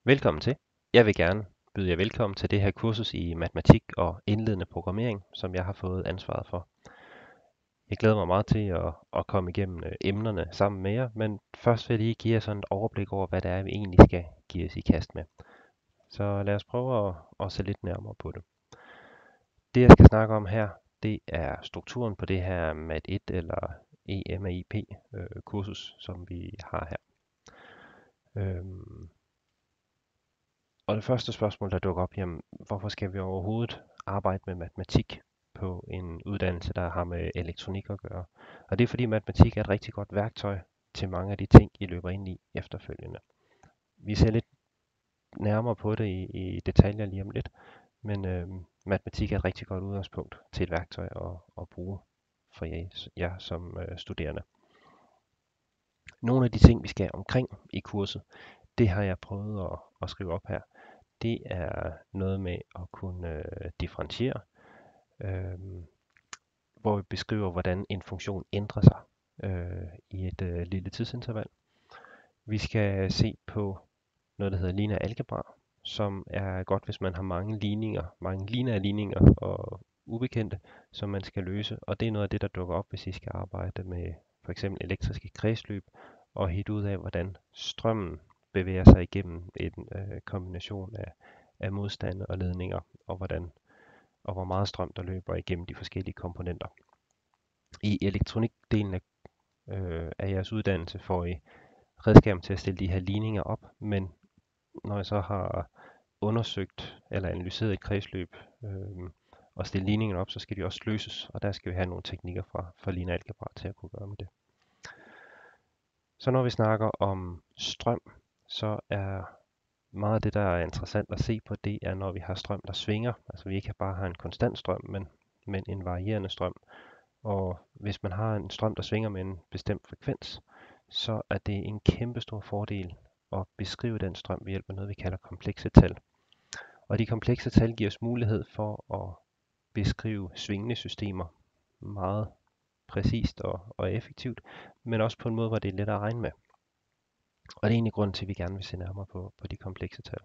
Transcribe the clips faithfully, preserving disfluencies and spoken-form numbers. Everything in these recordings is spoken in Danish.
Velkommen til. Jeg vil gerne byde jer velkommen til det her kursus i matematik og indledende programmering, som jeg har fået ansvaret for. Jeg glæder mig meget til at, at komme igennem øh, emnerne sammen med jer, men først vil jeg lige give jer sådan et overblik over, hvad det er, vi egentlig skal give os i kast med. Så lad os prøve at, at se lidt nærmere på det. Det, jeg skal snakke om her, det er strukturen på det her mat et eller E M A I P øh, kursus, som vi har her. Øhm, Og det første spørgsmål, der dukker op, jamen, hvorfor skal vi overhovedet arbejde med matematik på en uddannelse, der har med elektronik at gøre? Og det er fordi matematik er et rigtig godt værktøj til mange af de ting, I løber ind i efterfølgende. Vi ser lidt nærmere på det i, i detaljer lige om lidt, men øh, matematik er et rigtig godt udgangspunkt til et værktøj at, at bruge for jer, jer som øh, studerende. Nogle af de ting, vi skal omkring i kurset, det har jeg prøvet at, at skrive op her. Det er noget med at kunne øh, differentiere, øh, hvor vi beskriver, hvordan en funktion ændrer sig øh, i et øh, lille tidsinterval. Vi skal se på noget, der hedder lineær algebra, som er godt, hvis man har mange ligninger, mange lineære ligninger og ubekendte, som man skal løse. Og det er noget af det, der dukker op, hvis I skal arbejde med for eksempel elektriske kredsløb og hitte ud af, hvordan strømmen bevæger sig igennem en øh, kombination af, af modstande og ledninger, og hvordan og hvor meget strøm der løber igennem de forskellige komponenter. I elektronikdelen af, øh, af jeres uddannelse får I redskaber til at stille de her ligninger op, men når jeg så har undersøgt eller analyseret et kredsløb øh, og stille ligningerne op, så skal de også løses, og der skal vi have nogle teknikker fra, fra lineær algebra til at kunne gøre med det. Så når vi snakker om strøm, så er meget af det, der er interessant at se på, det er, når vi har strøm, der svinger. Altså vi ikke bare har en konstant strøm, men, men en varierende strøm. Og hvis man har en strøm, der svinger med en bestemt frekvens, så er det en kæmpe stor fordel at beskrive den strøm ved hjælp af noget, vi kalder komplekse tal. Og de komplekse tal giver os mulighed for at beskrive svingende systemer meget præcist og, og effektivt, men også på en måde, hvor det er let at regne med. Og det er egentlig grunden til, at vi gerne vil se nærmere på, på de komplekse tal.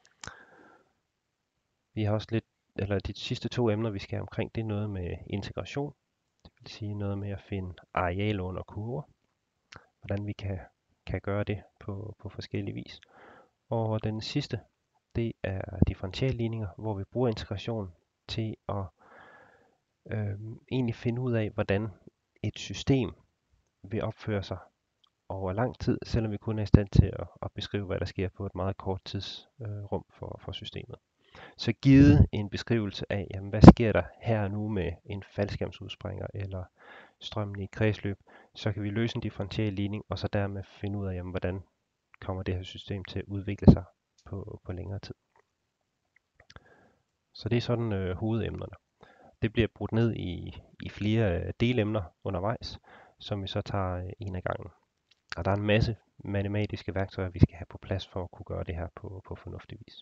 Vi har også lidt, eller de sidste to emner, vi skal have omkring, det er noget med integration. Det vil sige noget med at finde arealer under kurver. Hvordan vi kan, kan gøre det på, på forskellige vis. Og den sidste, det er differentialligninger, hvor vi bruger integration til at øh, egentlig finde ud af, hvordan et system vil opføre sig over lang tid, selvom vi kun er i stand til at, at beskrive, hvad der sker på et meget kort tidsrum øh, for, for systemet. Så givet en beskrivelse af, jamen, hvad sker der her og nu med en faldskærmsudspringer eller strømmen i et kredsløb, så kan vi løse en differential ligning, og så dermed finde ud af, jamen, hvordan kommer det her system til at udvikle sig på, på længere tid. Så det er sådan øh, hovedemnerne. Det bliver brudt ned i, i flere øh, delemner undervejs, som vi så tager øh, en af gangen. Og der er en masse matematiske værktøjer, vi skal have på plads for at kunne gøre det her på, på fornuftig vis.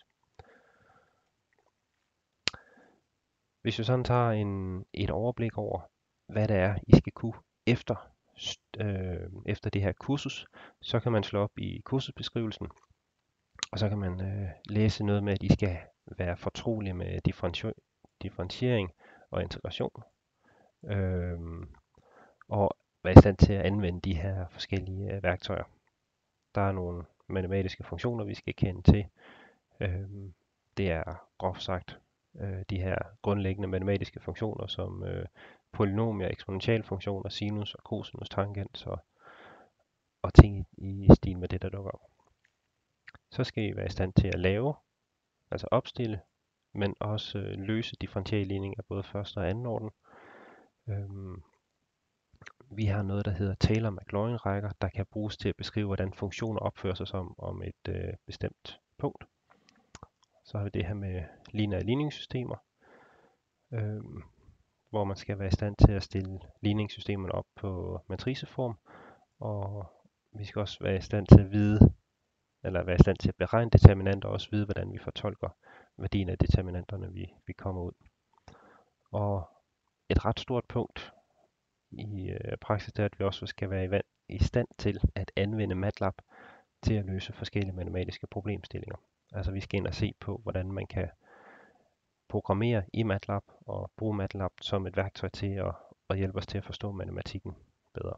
Hvis vi sådan tager en, et overblik over, hvad det er, I skal kunne efter, øh, efter det her kursus, så kan man slå op i kursusbeskrivelsen, og så kan man øh, læse noget med, at I skal være fortrolige med differenti- differentiering og integration, øh, og være i stand til at anvende de her forskellige øh, værktøjer. Der er nogle matematiske funktioner, vi skal kende til. Øh, det er groft sagt øh, de her grundlæggende matematiske funktioner, som øh, polynomier, eksponentialfunktioner, sinus og cosinus, tangent og, og ting i, i stil med det, der dukker op. Så skal I være i stand til at lave, altså opstille, men også øh, løse differentialligninger både første og anden orden. Øhm, vi har noget, der hedder Taylor-Maclaurin-rækker, der kan bruges til at beskrive, hvordan funktioner opfører sig som om et øh, bestemt punkt. Så har vi det her med lineære ligningssystemer, øhm, hvor man skal være i stand til at stille ligningssystemerne op på matriceform, og vi skal også være i stand til at vide, eller være i stand til at beregne determinanter, og også vide, hvordan vi fortolker værdien af determinanterne, vi, vi kommer ud. Og et ret stort punkt i øh, praksis er, at vi også skal være i, i stand til at anvende MATLAB til at løse forskellige matematiske problemstillinger. Altså vi skal ind og se på, hvordan man kan programmere i MATLAB og bruge MATLAB som et værktøj til at, at hjælpe os til at forstå matematikken bedre.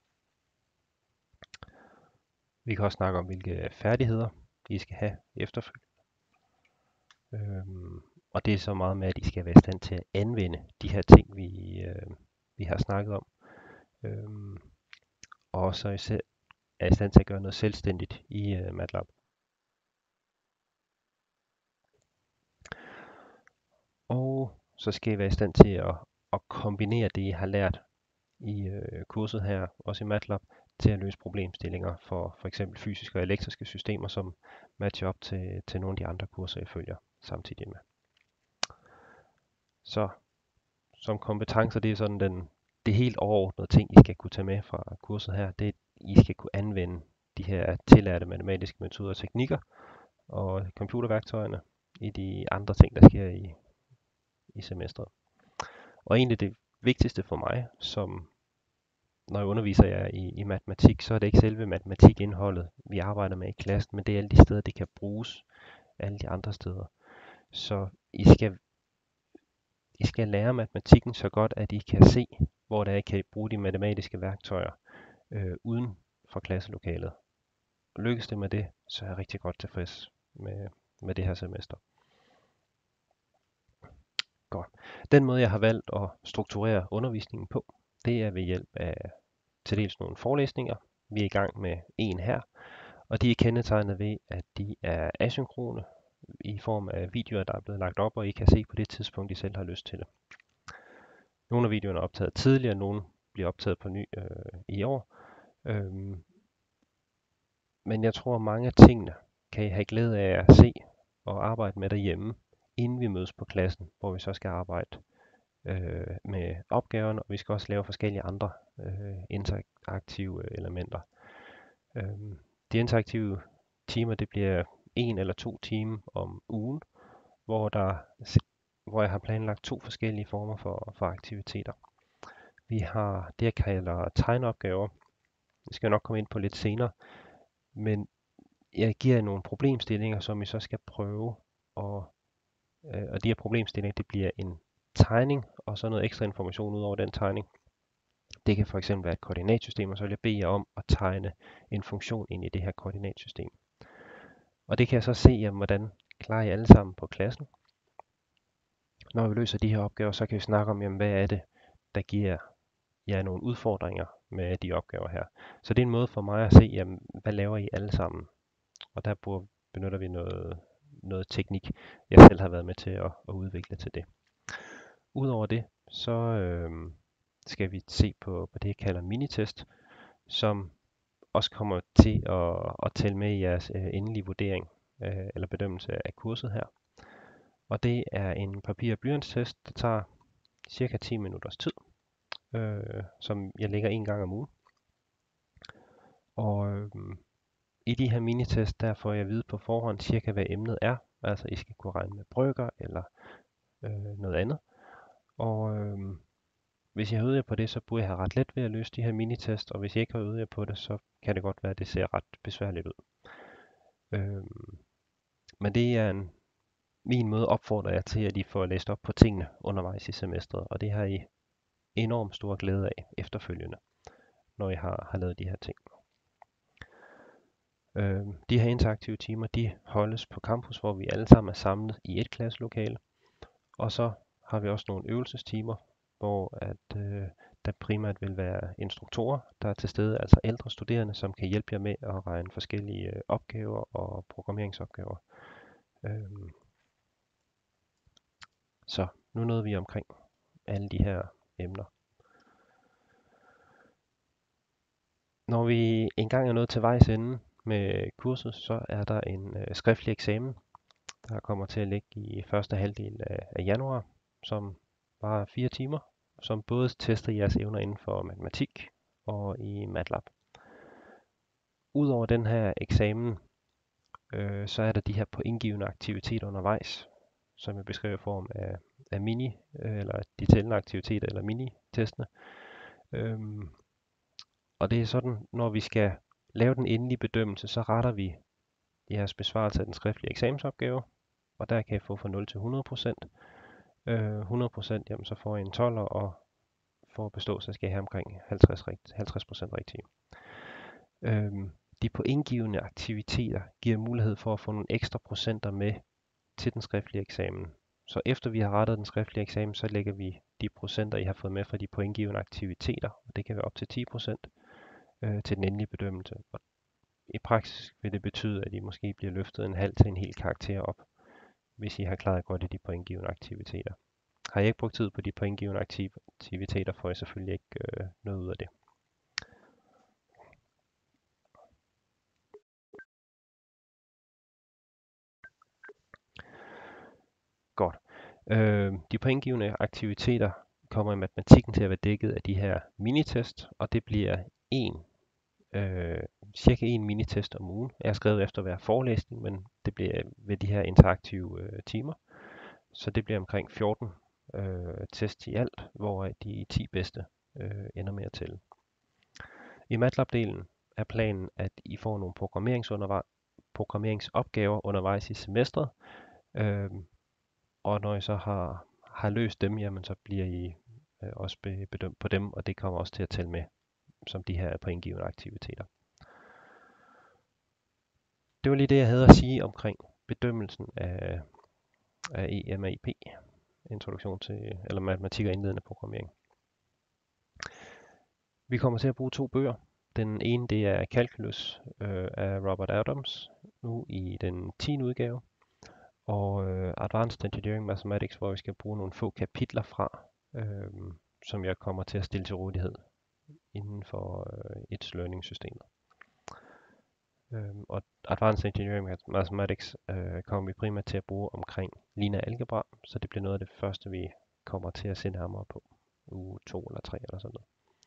Vi kan også snakke om, hvilke færdigheder I skal have efterfølgende. Øhm, og det er så meget med, at I skal være i stand til at anvende de her ting, vi, øh, vi har snakket om. Øhm, og også især er i stand til at gøre noget selvstændigt i øh, MATLAB. Og så skal I være i stand til at, at kombinere det, I har lært i øh, kurset her, også i MATLAB, til at løse problemstillinger for for eksempel fysiske og elektriske systemer, som matcher op til, til nogle af de andre kurser, jeg følger samtidig med. Så som kompetencer, det er sådan den, det helt overordnede ting, I skal kunne tage med fra kurset her, det er, at I skal kunne anvende de her tillærte matematiske metoder og teknikker og computerværktøjerne i de andre ting, der sker i, i semestret. Og egentlig det vigtigste for mig, som når jeg underviser jer i, i matematik, så er det ikke selve matematikindholdet, vi arbejder med i klassen, men det er alle de steder, det kan bruges, alle de andre steder. Så I skal, I skal lære matematikken så godt, at I kan se, hvor der I kan bruge de matematiske værktøjer øh, uden for klasselokalet. Lykkes det med det, så er jeg rigtig godt tilfreds med, med det her semester. Godt. Den måde, jeg har valgt at strukturere undervisningen på, det er ved hjælp af til dels nogle forelæsninger. Vi er i gang med en her, og de er kendetegnet ved, at de er asynkrone i form af videoer, der er blevet lagt op, og I kan se på det tidspunkt, I selv har lyst til det. Nogle af videoerne er optaget tidligere, nogle bliver optaget på ny øh, i år. Øhm, men jeg tror, mange af tingene kan I have glæde af at se og arbejde med derhjemme, inden vi mødes på klassen, hvor vi så skal arbejde øh, med opgaverne, og vi skal også lave forskellige andre øh, interaktive elementer. Øhm, de interaktive timer, det bliver en eller to timer om ugen, hvor, der, hvor jeg har planlagt to forskellige former for, for aktiviteter. Vi har det, jeg kalder tegneopgaver. Det skal jeg nok komme ind på lidt senere. Men jeg giver jer nogle problemstillinger, som I så skal prøve. Og, øh, og de her problemstillinger, det bliver en tegning, og så noget ekstra information ud over den tegning. Det kan for eksempel være et koordinatsystem, og så vil jeg bede jer om at tegne en funktion ind i det her koordinatsystem. Og det kan jeg så se, jamen, hvordan klarer I alle sammen på klassen. Når vi løser de her opgaver, så kan vi snakke om, jamen, hvad er det, der giver jer nogle udfordringer med de opgaver her. Så det er en måde for mig at se, jamen, hvad laver I alle sammen. Og der benytter vi noget, noget teknik, jeg selv har været med til at, at udvikle til det. Udover det, så øh, skal vi se på, på det, jeg kalder minitest, som også kommer til at, at tælle med i jeres øh, endelige vurdering øh, eller bedømmelse af kurset her. Og det er en papir- og blyantstest, der tager cirka ti minutters tid, øh, som jeg lægger en gang om ugen. Og øh, i de her minitest, der får jeg at vide på forhånd cirka, hvad emnet er. Altså I skal kunne regne med brøker eller øh, noget andet. Og øh, hvis jeg har øvet jer på det, så burde jeg have ret let ved at løse de her minitest, og hvis jeg ikke har øvet jer på det, så kan det godt være, at det ser ret besværligt ud. Øhm, men det er en, min måde opfordrer jeg til, at I får læst op på tingene undervejs i semestret, og det har I enormt stor glæde af efterfølgende, når I har, har lavet de her ting. Øhm, de her interaktive timer, de holdes på campus, hvor vi alle sammen er samlet i et klasselokale, og så har vi også nogle øvelsestimer, hvor at, øh, der primært vil være instruktorer, der er til stede, altså ældre studerende, som kan hjælpe jer med at regne forskellige øh, opgaver og programmeringsopgaver. Øhm. Så nu nåede vi omkring alle de her emner. Når vi engang er nået til vejs ende med kurset, så er der en øh, skriftlig eksamen, der kommer til at ligge i første halvdel af, af januar, som varer fire timer, som både tester jeres evner inden for matematik og i MATLAB. Udover den her eksamen, øh, så er der de her pointgivende aktiviteter undervejs, som jeg beskriver i form af, af mini, øh, eller de tællende aktiviteter, eller mini-testene. Øhm, og det er sådan, når vi skal lave den endelige bedømmelse, så retter vi jeres besvarelse af den skriftlige eksamensopgave, og der kan I få fra nul til hundrede procent. Øh, hundrede procent, jamen så får I en tolver, og for at bestå, så skal I have omkring halvtreds procent rigtige. Øhm, de pointgivende aktiviteter giver mulighed for at få nogle ekstra procenter med til den skriftlige eksamen. Så efter vi har rettet den skriftlige eksamen, så lægger vi de procenter, I har fået med fra de pointgivende aktiviteter, og det kan være op til ti procent øh, til den endelige bedømmelse. Og i praksis vil det betyde, at I måske bliver løftet en halv til en hel karakter op, hvis I har klaret godt i de pointgivende aktiviteter. Har I ikke brugt tid på de pointgivende aktiviteter, får I selvfølgelig ikke øh, noget ud af det. Godt. Øh, de pointgivende aktiviteter kommer i matematikken til at være dækket af de her minitest, og det bliver en, øh, cirka en minitest om ugen. Jeg har skrevet efter hver forelæsning, men det bliver ved de her interaktive øh, timer. Så det bliver omkring fjorten øh, tests i alt, hvor de ti bedste øh, ender med at tælle. I MATLAB-delen er planen, at I får nogle programmeringsopgaver undervejs i semestret, øh, og når I så har, har løst dem, jamen så bliver I øh, også bedømt på dem, og det kommer også til at tælle med som de her pointgivende aktiviteter. Det var lige det, jeg havde at sige omkring bedømmelsen af, af E M A I P, introduktion til eller matematik og indledende programmering. Vi kommer til at bruge to bøger. Den ene, det er Calculus øh, af Robert Adams, nu i den tiende udgave, og øh, Advanced Engineering Mathematics, hvor vi skal bruge nogle få kapitler fra, øh, som jeg kommer til at stille til rådighed inden for øh, et learning-systemet. Øh, og Advanced Engineering Mathematics øh, kommer vi primært til at bruge omkring lineær algebra, så det bliver noget af det første, vi kommer til at se nærmere på. Uge to eller tre eller sådan noget.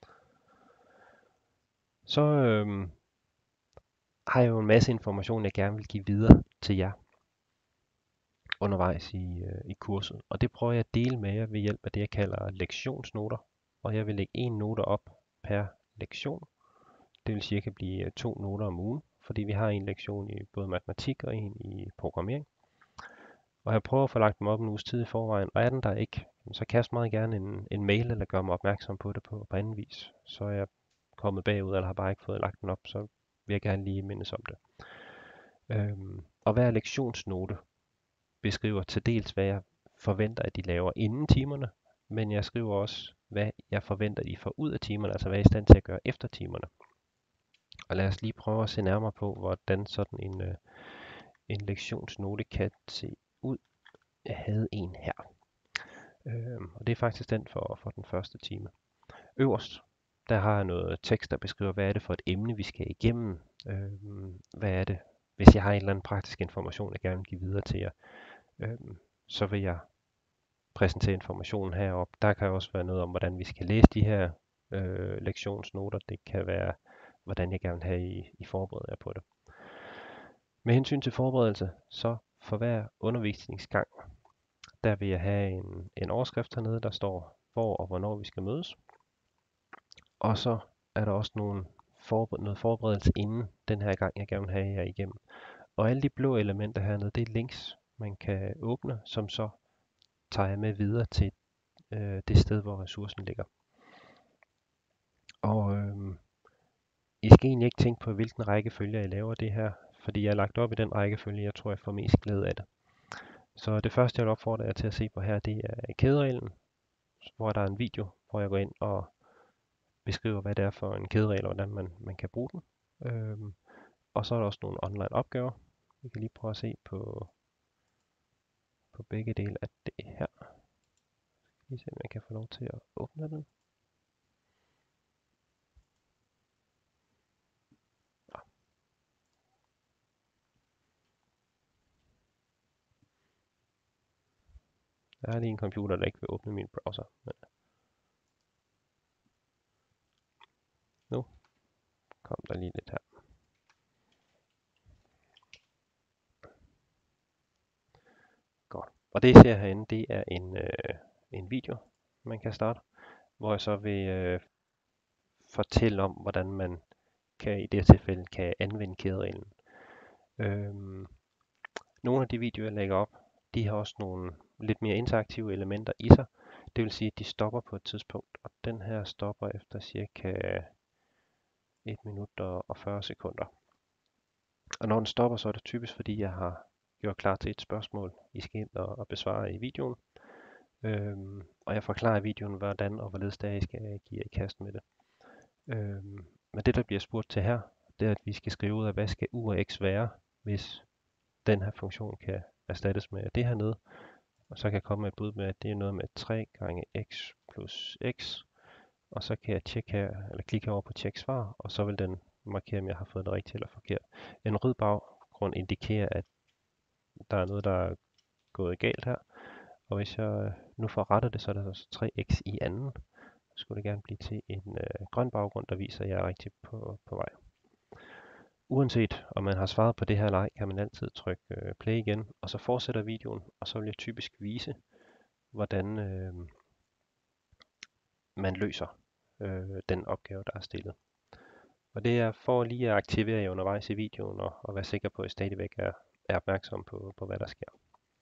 Så øh, har jeg jo en masse information, jeg gerne vil give videre til jer undervejs i, øh, i kurset. Og det prøver jeg at dele med jer ved hjælp af det, jeg kalder lektionsnoter. Og jeg vil lægge en note op per lektion. Det vil cirka blive to noter om ugen, fordi vi har en lektion i både matematik og en i programmering. Og jeg prøver at få lagt dem op en uges tid i forvejen, og er den der ikke, så kast meget gerne en, en mail eller gør mig opmærksom på det på, på anden vis. Så er jeg kommet bagud, eller har bare ikke fået lagt den op, så vil jeg gerne lige mindes om det. Øhm, og hver lektionsnote beskriver til dels, hvad jeg forventer, at de laver inden timerne, men jeg skriver også, hvad jeg forventer, at de får ud af timerne, altså hvad jeg er i stand til at gøre efter timerne. Og lad os lige prøve at se nærmere på, hvordan sådan en, øh, en lektionsnote kan se ud. Jeg havde en her. Øhm, og det er faktisk den for, for den første time. Øverst, der har jeg noget tekst, der beskriver, hvad er det for et emne, vi skal igennem. Øhm, hvad er det, hvis jeg har en eller anden praktisk information, jeg gerne vil give videre til jer, øhm, så vil jeg præsentere informationen heroppe. Der kan også være noget om, hvordan vi skal læse de her øh, lektionsnoter. Det kan være, hvordan jeg gerne vil have, I, I forbereder jer på det. Med hensyn til forberedelse, så for hver undervisningsgang, der vil jeg have en, en overskrift hernede, der står, hvor og hvornår vi skal mødes. Og så er der også nogle forbered- noget forberedelse inden den her gang, jeg gerne vil have jer igennem. Og alle de blå elementer hernede, det er links, man kan åbne, som så tager jeg med videre til øh, det sted, hvor ressourcen ligger. Og øh, I skal egentlig ikke tænke på, hvilken rækkefølge jeg laver det her, fordi jeg har lagt op i den rækkefølge, jeg tror, jeg får mest glæde af det. Så det første, jeg vil opfordre jer til at se på her, det er kædereglen, hvor der er en video, hvor jeg går ind og beskriver, hvad det er for en kæderegel, og hvordan man, man kan bruge den. Øhm, og så er der også nogle online opgaver. Vi kan lige prøve at se på, på begge dele af det her. Lige se, om jeg kan få lov til at åbne den. Jeg har lige en computer, der ikke vil åbne min browser. Men nu kom der lige lidt her. Godt. Og det I ser herinde, det er en, øh, en video, man kan starte, hvor jeg så vil øh, fortælle om, hvordan man kan i det her tilfælde kan anvende kædereglen. Øhm, nogle af de videoer, jeg lægger op, de har også nogle lidt mere interaktive elementer i sig. Det vil sige, at de stopper på et tidspunkt, og den her stopper efter cirka et minut og fyrre sekunder. Og når den stopper, så er det typisk, fordi jeg har gjort klar til et spørgsmål, I skal ind og, og besvare i videoen. Øhm, og jeg forklarer i videoen, hvordan og hvorledes det er, I skal give jer i kast med det. Øhm, men det, der bliver spurgt til her, det er, at vi skal skrive ud af, hvad skal u og x være, hvis den her funktion kan erstattes med det her nede. Og så kan jeg komme med et bud med, at det er noget med tre gange x plus x. Og så kan jeg tjekke her, eller klikke over på tjek svar, og så vil den markere, om jeg har fået det rigtigt eller forkert. En rød baggrund indikerer, at der er noget, der er gået galt her. Og hvis jeg nu får rettet det, så er det altså tre x i anden. Så skulle det gerne blive til en øh, grøn baggrund, der viser, at jeg er rigtig på, på vej. Uanset om man har svaret på det her eller ej, kan man altid trykke øh, play igen, og så fortsætter videoen, og så vil jeg typisk vise, hvordan øh, man løser øh, den opgave, der er stillet. Og det er for lige at aktivere jer undervejs i videoen, og, og være sikker på, at I stadigvæk er, er opmærksom på, på, hvad der sker.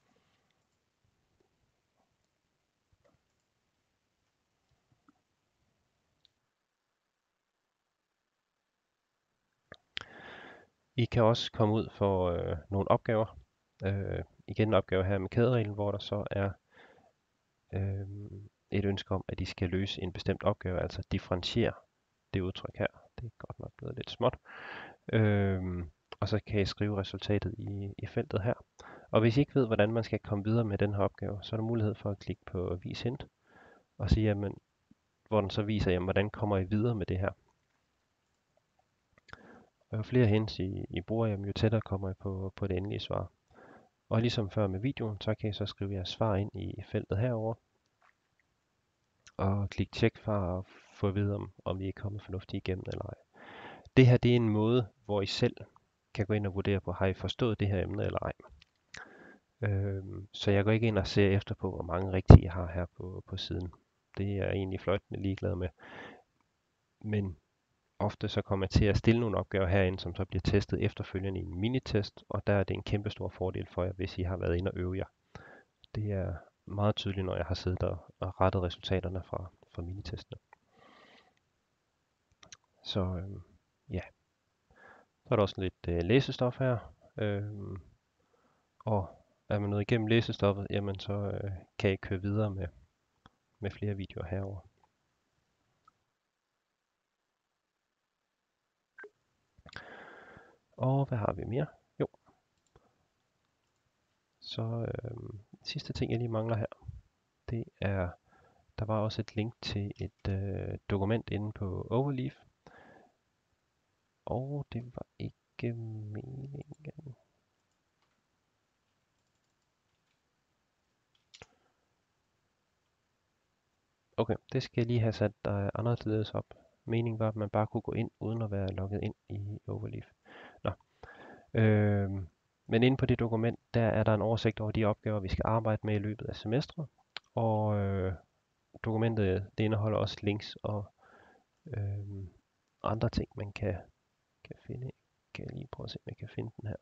I kan også komme ud for øh, nogle opgaver. Øh, igen en opgave her med kædereglen, hvor der så er øh, et ønske om, at I skal løse en bestemt opgave, altså differentiere det udtryk her. Det er godt nok blevet lidt småt. Øh, og så kan I skrive resultatet i, i feltet her. Og hvis I ikke ved, hvordan man skal komme videre med den her opgave, så er der mulighed for at klikke på vis hint, og sige, jamen, hvor den så viser, jamen, hvordan kommer I videre med det her. Og jo flere hints I, I bruger, jamen, jo tættere kommer I på, på det endelige svar. Og ligesom før med videoen, så kan I så skrive jeres svar ind i feltet herover og klik tjek for at få at vide, om, om I er kommet fornuftigt igennem eller ej. Det her det er en måde, hvor I selv kan gå ind og vurdere på, har I forstået det her emne eller ej. Øhm, så jeg går ikke ind og ser efter på, hvor mange rigtige jeg har her på, på siden. Det er jeg egentlig fløjtende ligeglad med. Men ofte så kommer jeg til at stille nogle opgaver herinde, som så bliver testet efterfølgende i en minitest, og der er det en kæmpe stor fordel for jer, hvis I har været inde og øve jer. Det er meget tydeligt, når jeg har siddet og, og rettet resultaterne fra, fra minitestene. Så øhm, ja, så er der også lidt øh, læsestof her. Øhm, og er man nået igennem læsestoffet, jamen så øh, kan I køre videre med, med flere videoer herover. Og hvad har vi mere? Jo, så øhm, sidste ting, jeg lige mangler her, det er, der var også et link til et øh, dokument inde på Overleaf. Og det var ikke meningen. Okay, det skal jeg lige have sat der anderledes op. Meningen var, at man bare kunne gå ind, uden at være logget ind i Overleaf. Nå. Øhm, men inde på det dokument, der er der en oversigt over de opgaver, vi skal arbejde med i løbet af semestret. Og øh, dokumentet, det indeholder også links og øh, andre ting, man kan, kan finde. Kan jeg lige prøve at se, om jeg kan finde den her.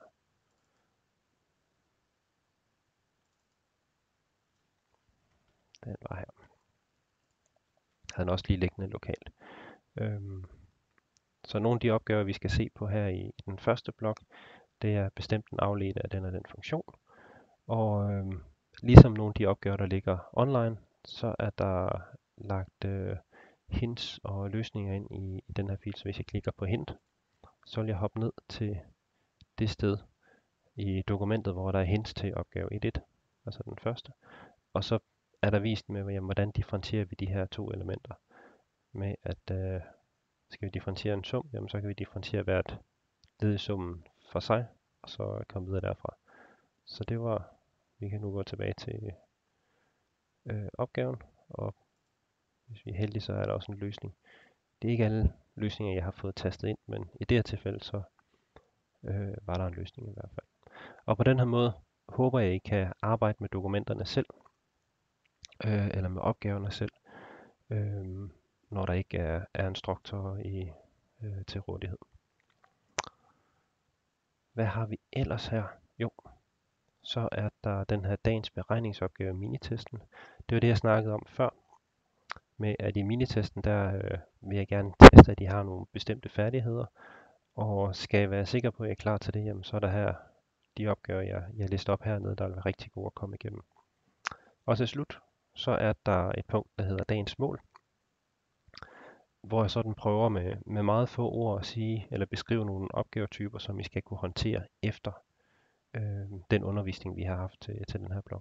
Den var her. Jeg havde den også lige liggende lokalt. Øhm, så nogle af de opgaver, vi skal se på her i den første blok, det er bestemt en afledt af den og den funktion. Og øhm, ligesom nogle af de opgaver, der ligger online, så er der lagt øh, hints og løsninger ind i, i den her fil. Så hvis jeg klikker på hint, så vil jeg hoppe ned til det sted i dokumentet, hvor der er hints til opgave et punktum et, altså den første. Og så er der vist med, jamen, hvordan differentierer vi de her to elementer. Med at øh, skal vi differentiere en sum, jamen så kan vi differentiere hvert led i summen for sig, og så komme videre derfra. Så det var, vi kan nu gå tilbage til øh, opgaven, og hvis vi er heldige, så er der også en løsning. Det er ikke alle løsninger, jeg har fået tastet ind, men i det her tilfælde, så øh, var der en løsning i hvert fald. Og på den her måde håber jeg, I kan arbejde med dokumenterne selv, øh, eller med opgaverne selv, øh, når der ikke er, er instruktorer i, øh, til rådighed. hvad har vi ellers her? Jo, så er der den her dagens beregningsopgave, minitesten. Det var det, jeg snakkede om før, med at i minitesten, der øh, vil jeg gerne teste, at de har nogle bestemte færdigheder, og skal jeg være sikker på, at jeg er klar til det, jamen, så er der her de opgaver, jeg, jeg lister op hernede, der vil være rigtig gode at komme igennem. Og til slut, så er der et punkt, der hedder dagens mål, hvor jeg sådan prøver med, med meget få ord at sige, eller beskrive nogle opgavetyper, som I skal kunne håndtere efter øh, den undervisning, vi har haft til, til den her blog.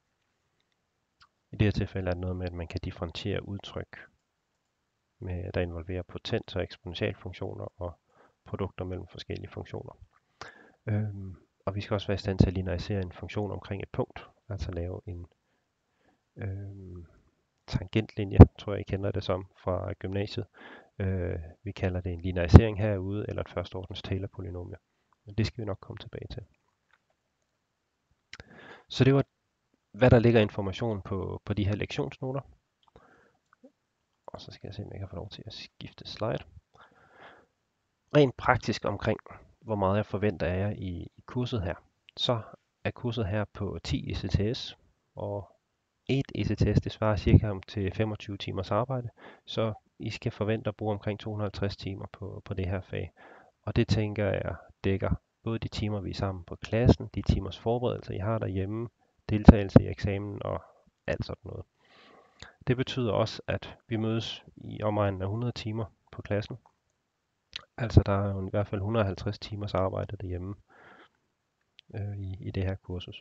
I det her tilfælde er det noget med, at man kan differentiere udtryk, med, der involverer potens- og eksponentialfunktioner og produkter mellem forskellige funktioner. Øhm, og vi skal også være i stand til at linearisere en funktion omkring et punkt, altså lave en øhm, tangentlinje, tror jeg I kender det som fra gymnasiet. Øh, vi kalder det en linearisering herude, eller et førsteordens Taylor-polynomie. Men det skal vi nok komme tilbage til. Så det var, hvad der ligger information på, på de her lektionsnoter. Og så skal jeg se, om jeg kan få lov til at skifte slide. Rent praktisk omkring, hvor meget jeg forventer af jer i, i kurset her. Så er kurset her på ti E C T S, og et E C T S det svarer cirka om til femogtyve timers arbejde, så I skal forvente at bruge omkring to hundrede og halvtreds timer på, på det her fag. Og det tænker jeg dækker både de timer, vi er sammen på klassen, de timers forberedelse, I har derhjemme, deltagelse i eksamen og alt sådan noget. Det betyder også, at vi mødes i omegnen af hundrede timer på klassen. Altså der er jo i hvert fald et hundrede og halvtreds timers arbejde derhjemme øh, i, i det her kursus.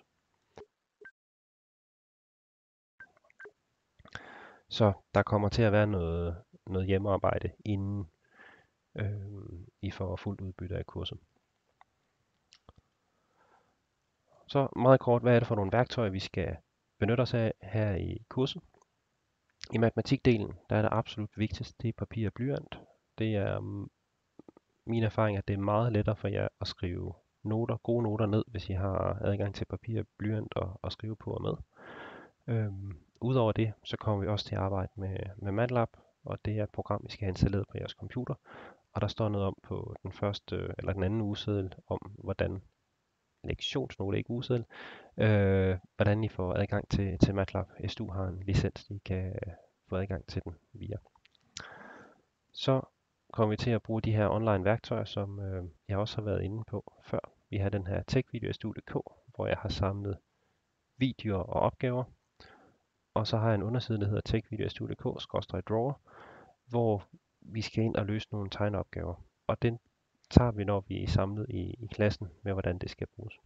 Så der kommer til at være noget, noget hjemmearbejde, inden øh, I får fuldt udbytte af kurset. Så meget kort, hvad er det for nogle værktøjer, vi skal benytte os af her i kurset? I matematikdelen, der er det absolut vigtigste, det er papir og blyant. Det er um, min erfaring, at det er meget lettere for jer at skrive noter, gode noter ned, hvis I har adgang til papir og blyant og, og skrive på og med. Øhm, Udover det, så kommer vi også til at arbejde med, med MATLAB, og det er et program, I skal have installeret på jeres computer. Og der står noget om på den første eller den anden ugeseddel om, hvordan lektionsnote, ikke ugeseddel, øh, hvordan I får adgang til, til MATLAB. S D U har en licens, I kan få adgang til den via. Så kommer vi til at bruge de her online værktøjer, som øh, jeg også har været inde på før. Vi har den her TechVideo S D U punktum d k, hvor jeg har samlet videoer og opgaver. Og så har jeg en underside, der hedder TechVideo S D U punktum d k skråstreg drawer, hvor vi skal ind og løse nogle tegneopgaver. Og den tager vi, når vi er samlet i, i klassen med, hvordan det skal bruges.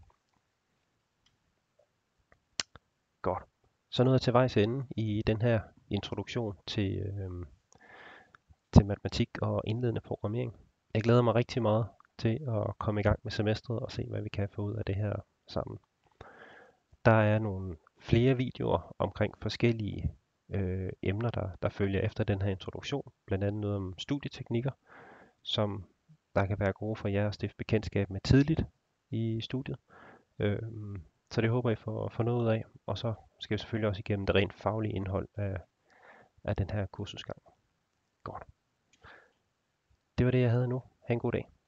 Godt. Så nåede jeg til vejs ende i den her introduktion til, øh, til matematik og indledende programmering. Jeg glæder mig rigtig meget til at komme i gang med semestret og se, hvad vi kan få ud af det her sammen. Der er nogle flere videoer omkring forskellige øh, emner, der, der følger efter den her introduktion. Blandt andet noget om studieteknikker, som der kan være gode for jer at stifte bekendtskab med tidligt i studiet. Øh, så det håber jeg får, får noget ud af. Og så skal vi selvfølgelig også igennem det rent faglige indhold af, af den her kursusgang. Godt. Det var det, jeg havde nu. Ha' en god dag.